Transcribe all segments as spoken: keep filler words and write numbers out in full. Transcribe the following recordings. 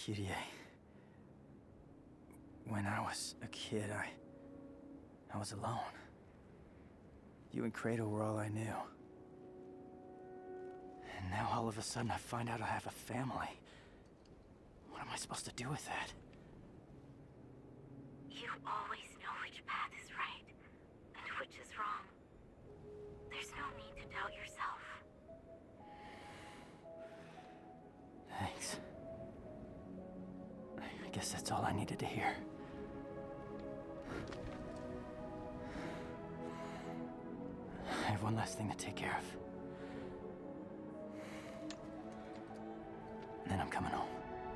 Kyrie. When I was a kid, I... I was alone. You and Kratos were all I knew. And now all of a sudden I find out I have a family. What am I supposed to do with that? You always know which path is right and which is wrong. There's no need to doubt yourself. Thanks. I guess that's all I needed to hear. I have one last thing to take care of. And then I'm coming home.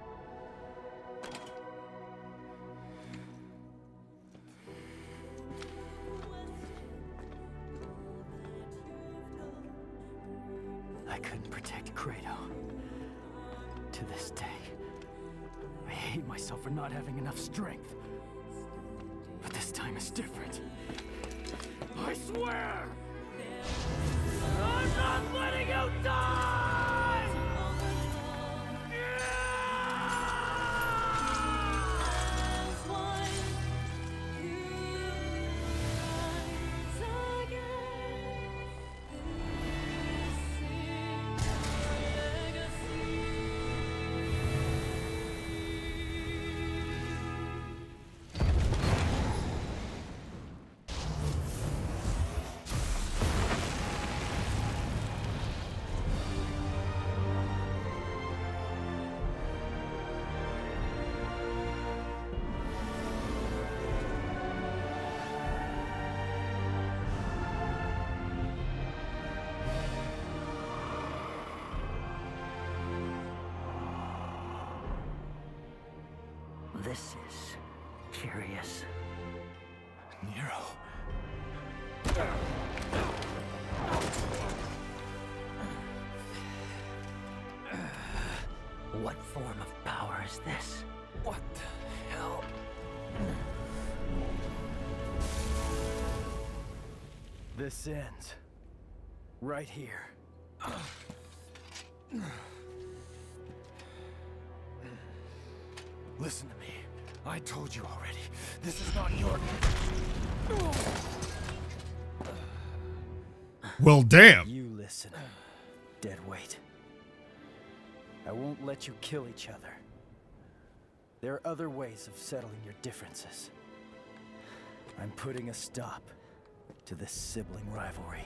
I couldn't protect Kratos. To this day, I hate myself for not having enough strength. But this time is different. I swear! I'm not letting you die! This is curious. Nero. What form of power is this? What the hell? This ends right here. Listen to me. I told you already. This is not your... Well, damn. You listen, deadweight. I won't let you kill each other. There are other ways of settling your differences. I'm putting a stop to this sibling rivalry.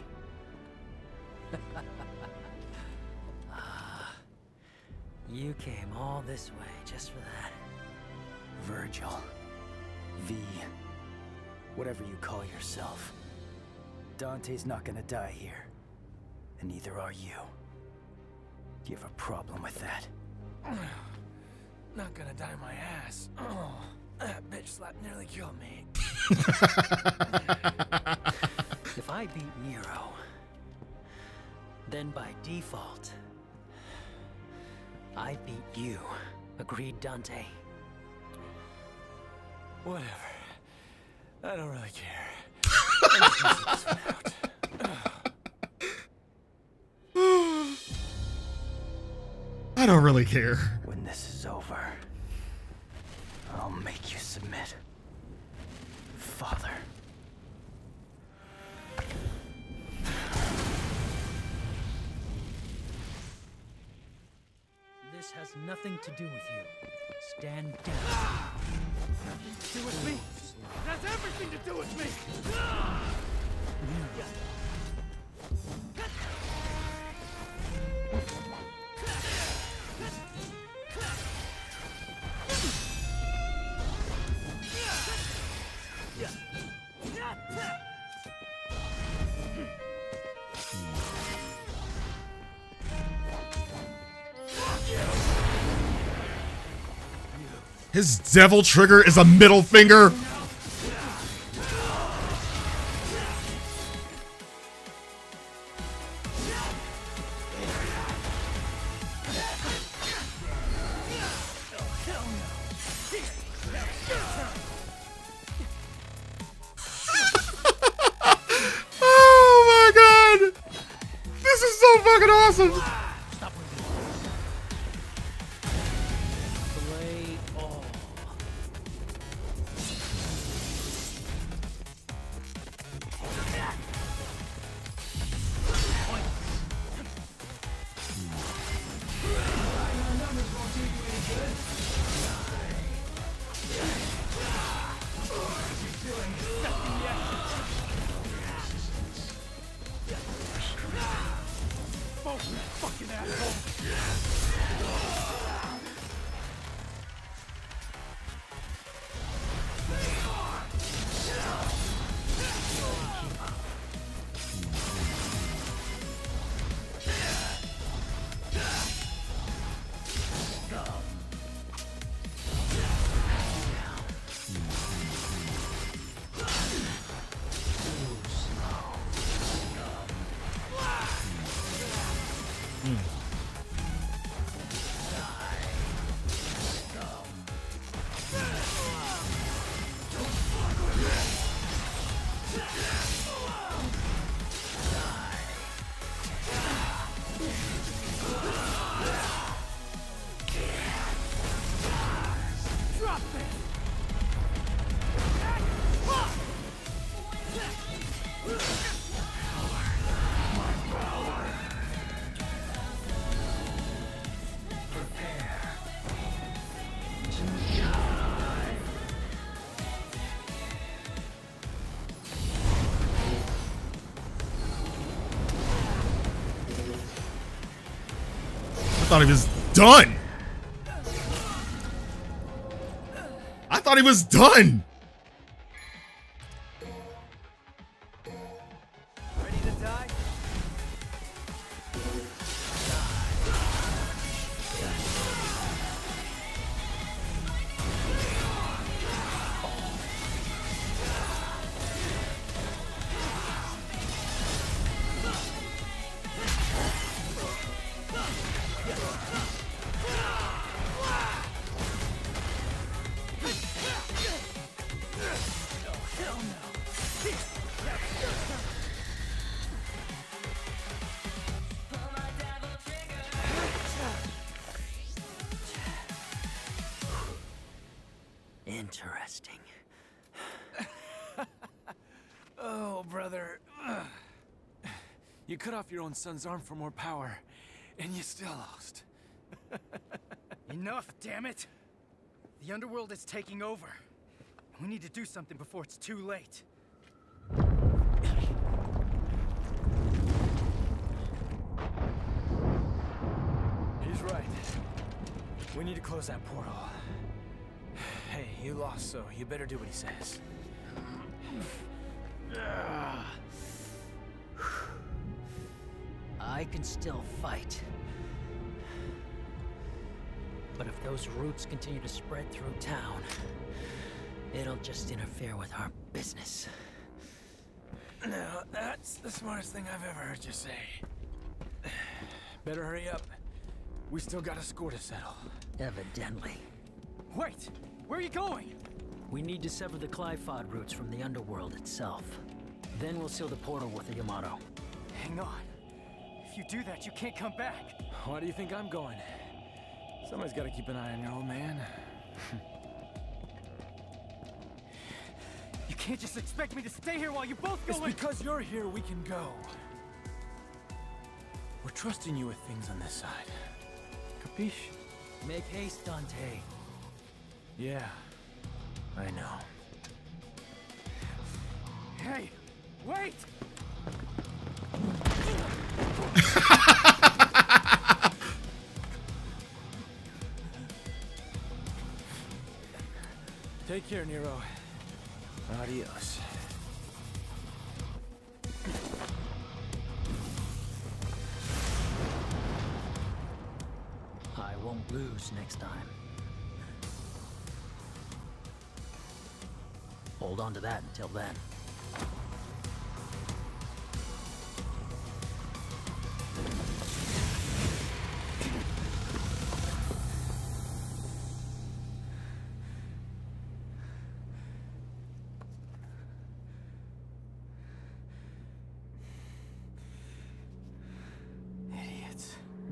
Ah, you came all this way just for that. Virgil. V. Whatever you call yourself. Dante's not gonna die here. And neither are you. Do you have a problem with that? Not gonna die my ass. Oh, that bitch slap nearly killed me. If I beat Nero, then by default, I beat you. Agreed, Dante? Whatever. I don't really care. I'm just gonna sit this one out. I don't really care. When this is over, I'll make you submit. Father. This has nothing to do with you. Stand down. Do with me? That's everything to do with me! His devil trigger is a middle finger. Oh my god! This is so fucking awesome! Blade thought he was done. I thought he was done. Ready to die? Interesting. Oh, brother. Ugh. You cut off your own son's arm for more power, and you still lost. Enough, damn it! The underworld is taking over. We need to do something before it's too late. He's right. We need to close that portal. Hey, you lost, so you better do what he says. I can still fight. But if those roots continue to spread through town, it'll just interfere with our business. Now, that's the smartest thing I've ever heard you say. Better hurry up. We still got a score to settle. Evidently. Wait! Where are you going? We need to sever the Clifod roots from the underworld itself. Then we'll seal the portal with the Yamato. Hang on. If you do that, you can't come back. Why do you think I'm going? Somebody's got to keep an eye on your old man. You can't just expect me to stay here while you both go. It's because you're here we can go. We're trusting you with things on this side. Capiche? Make haste, Dante. Yeah, I know. Hey, wait! Take care, Nero. Adios. I won't lose next time. Hold on to that until then. Idiots.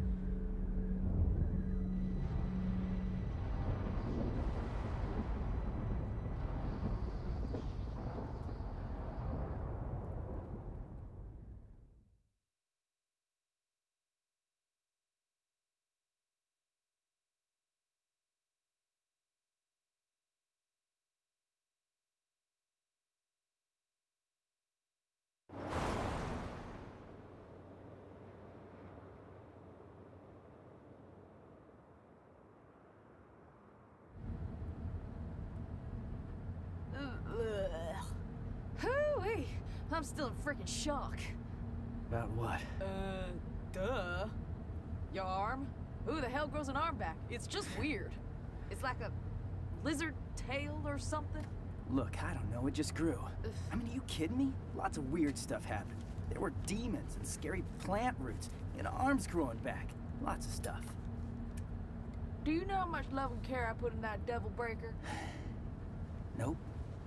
Hoo-wee! I'm still in freaking shock. About what? Uh, duh. Your arm? Who the hell grows an arm back? It's just weird. It's like a lizard tail or something. Look, I don't know, it just grew. I mean, are you kidding me? Lots of weird stuff happened. There were demons and scary plant roots, and arms growing back. Lots of stuff. Do you know how much love and care I put in that devil breaker? Nope.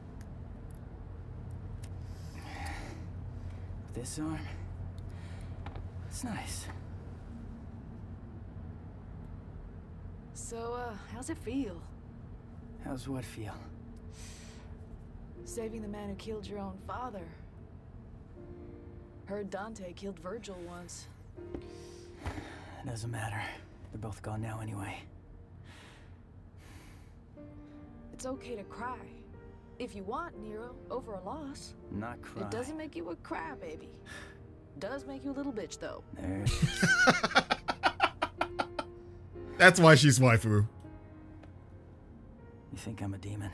This arm, it's nice. So, uh, how's it feel? How's what feel? Saving the man who killed your own father. Heard Dante killed Virgil once. It doesn't matter. They're both gone now anyway. It's okay to cry. If you want, Nero, over a loss. Not cry. It doesn't make you a crybaby. Does make you a little bitch, though. There. That's why she's waifu. You think I'm a demon?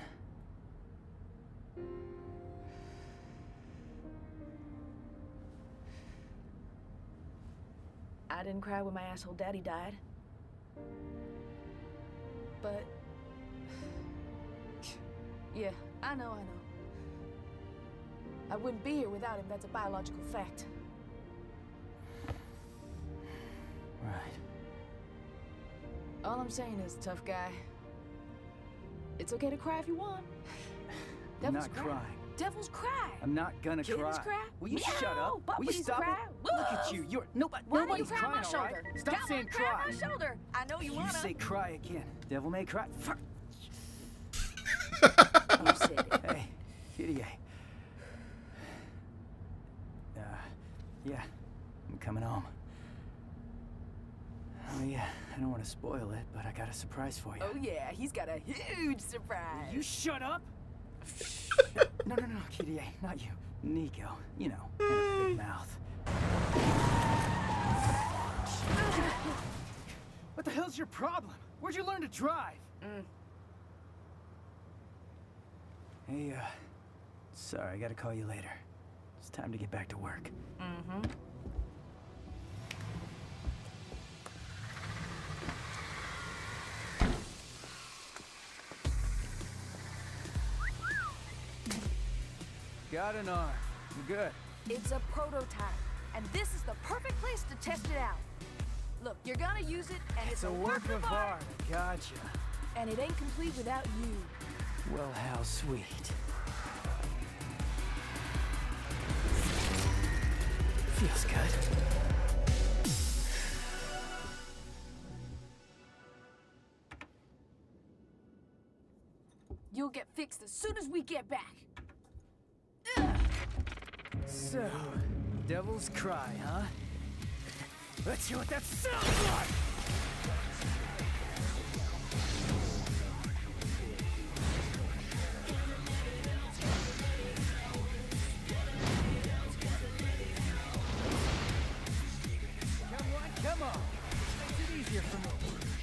I didn't cry when my asshole daddy died. But... yeah, I know, I know. I wouldn't be here without him, that's a biological fact. Right. All I'm saying is, tough guy, it's okay to cry if you want. I'm Devils not cry. crying. Devils cry. I'm not gonna Kittens cry. cry. Will you Meow. shut up? Will you Puppies stop cry. it? Look at you. You're nobody. Why don't you Nobody's cry on my crying, all right? shoulder? Stop Come saying on, cry cry. on my shoulder. I know you, You wanna. say cry again. Devil may cry. Fuck. You said it. Hey, Kitty. Uh, yeah, I'm coming home. Oh yeah, I don't want to spoil it, but I got a surprise for you. Oh yeah, he's got a huge surprise. You shut up. No, no, no, Kitty, not you. Nico, you know, and a big mouth. What the hell's your problem? Where'd you learn to drive? Mm. Hey, uh, sorry, I gotta call you later. It's time to get back to work. Mm-hmm. Got an arm. You're good. It's a prototype, and this is the perfect place to test it out. Look, you're gonna use it, and it's, It's a work of art. Gotcha. and it ain't complete without you. Well, how sweet. Feels good. You'll get fixed as soon as we get back. So, devil's cry, huh? Let's hear what that sounds like! Come on, come on! Makes it easier for me.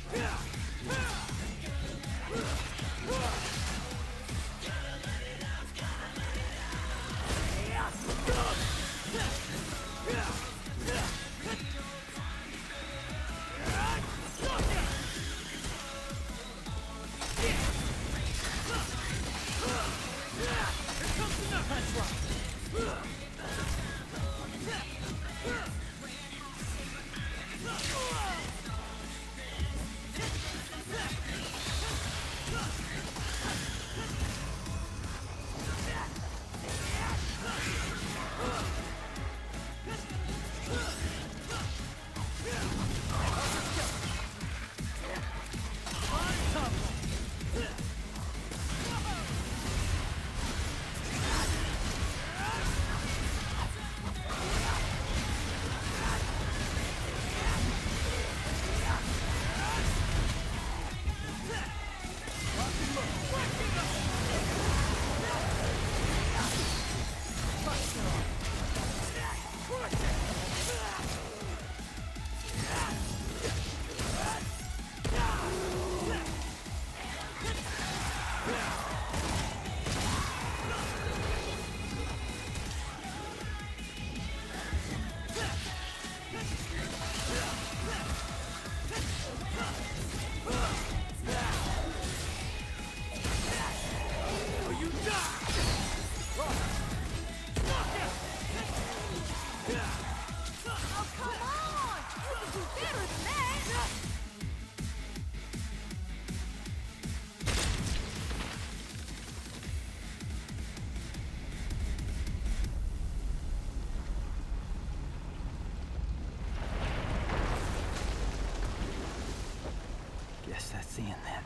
Guess that's the end then.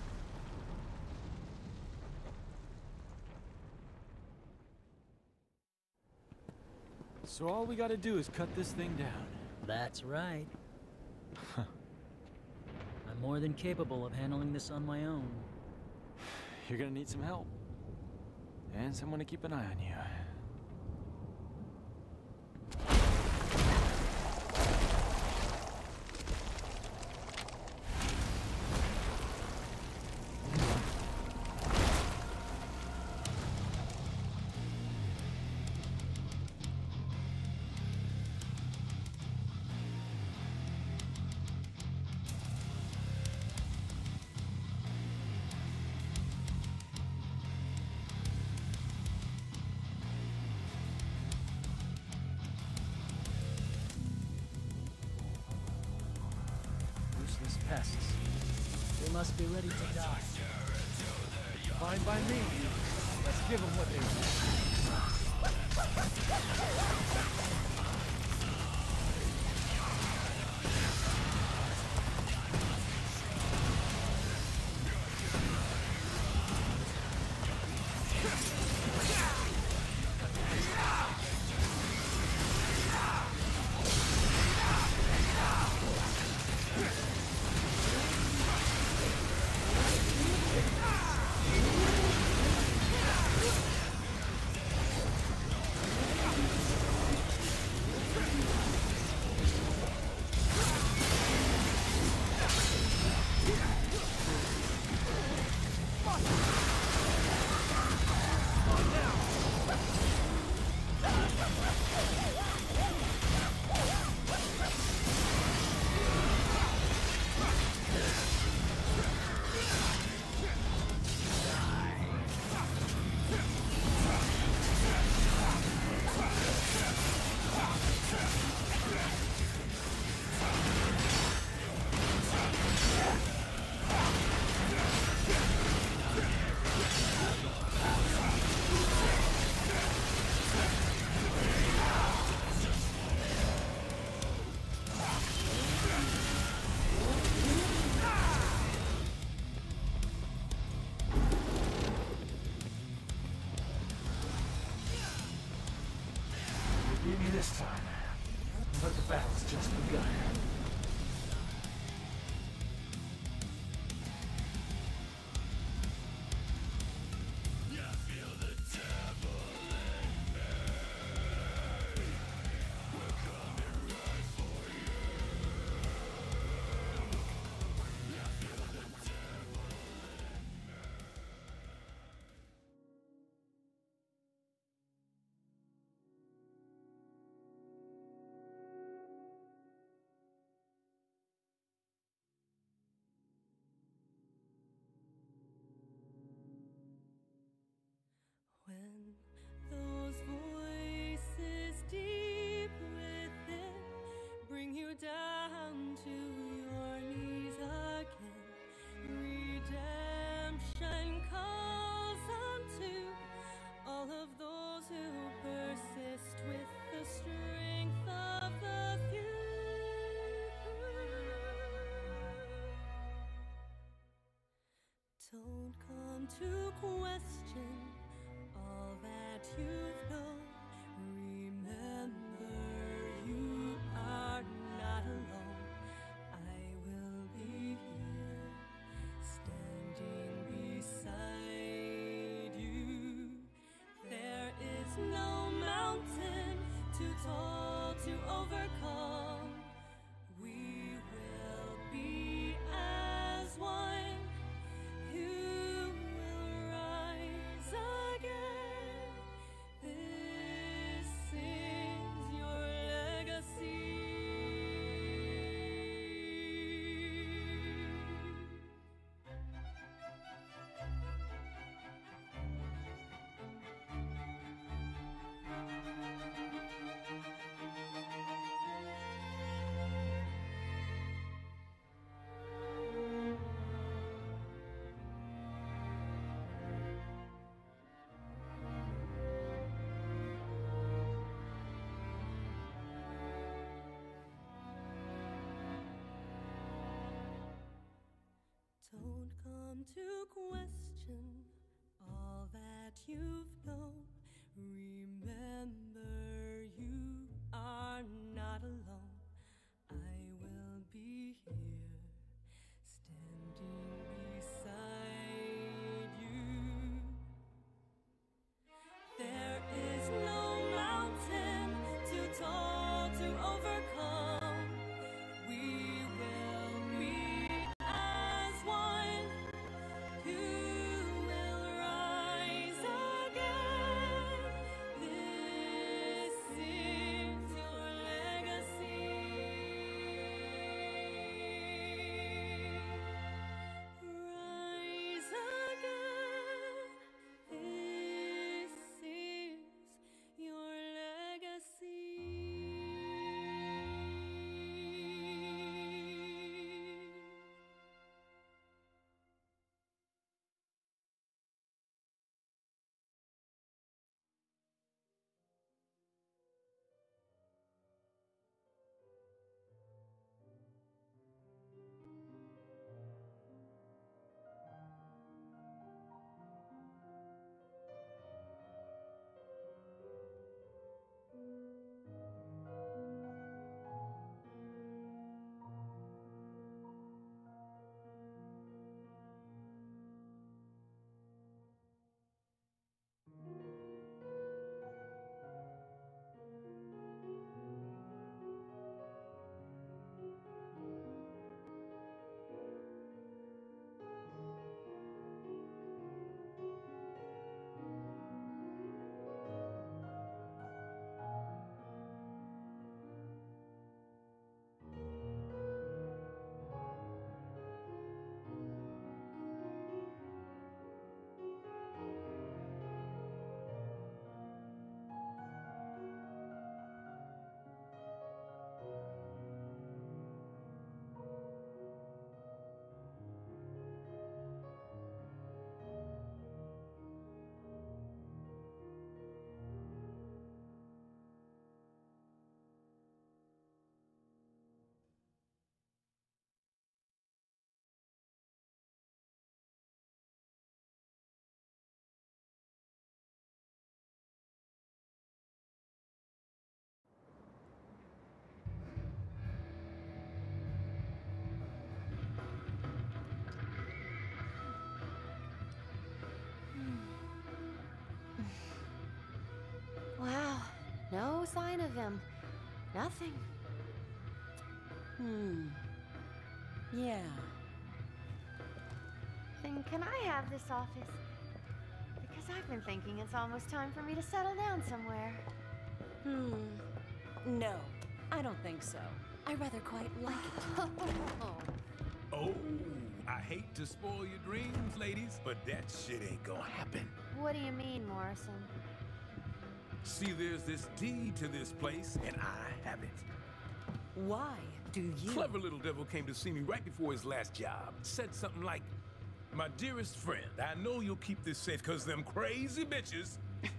So all we gotta do is cut this thing down. That's right. I'm more than capable of handling this on my own. You're gonna need some help. And someone to keep an eye on you. passes. They must be ready to die. Fine by me. Let's give them what they want. This time, but the battle's just begun. When those voices deep within bring you down to your knees again, redemption calls unto all of those who persist with the strength of the few. Don't come to question all that you've known. Remember, you are not alone. I will be here, standing beside you. There is no mountain too tall to overcome. We will be as one. You will rise again. This is your legacy. Don't come to question all that you've known. Remember, you are not alone. I will be here, standing beside you. There is no mountain too tall to overcome. We will be as one. You will rise again. No sign of him. Nothing. Hmm. Yeah. Then can I have this office? Because I've been thinking it's almost time for me to settle down somewhere. Hmm. No, I don't think so. I rather quite like it. Oh, I hate to spoil your dreams, ladies, but that shit ain't gonna happen. What do you mean, Morrison? See, there's this deed to this place, and I have it. Why do you? Clever little devil came to see me right before his last job. Said something like, "My dearest friend, I know you'll keep this safe because them crazy bitches..."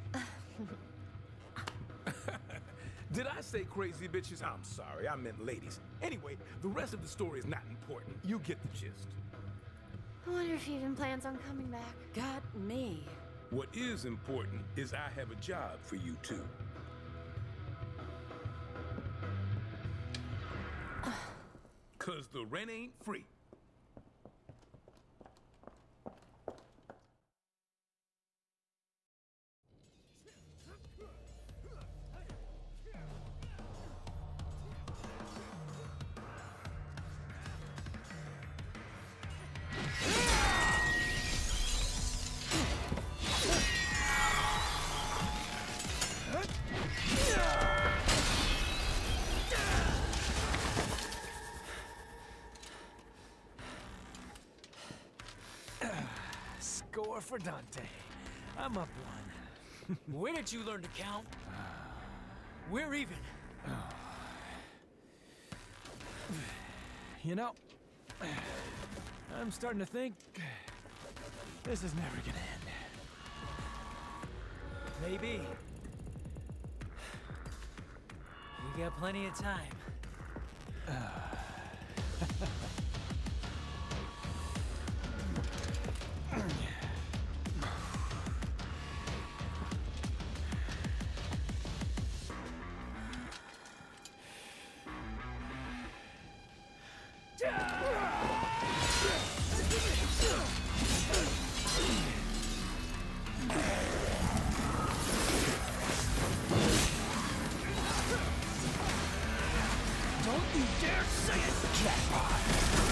Did I say crazy bitches? I'm sorry, I meant ladies. Anyway, the rest of the story is not important. You get the gist. I wonder if he even plans on coming back. Got me. What is important is I have a job for you two. Cause the rent ain't free. Score for Dante. I'm up one. Where did you learn to count? We're even. You know, I'm starting to think this is never gonna end. Maybe. We got plenty of time. Don't you dare say it! Jackpot!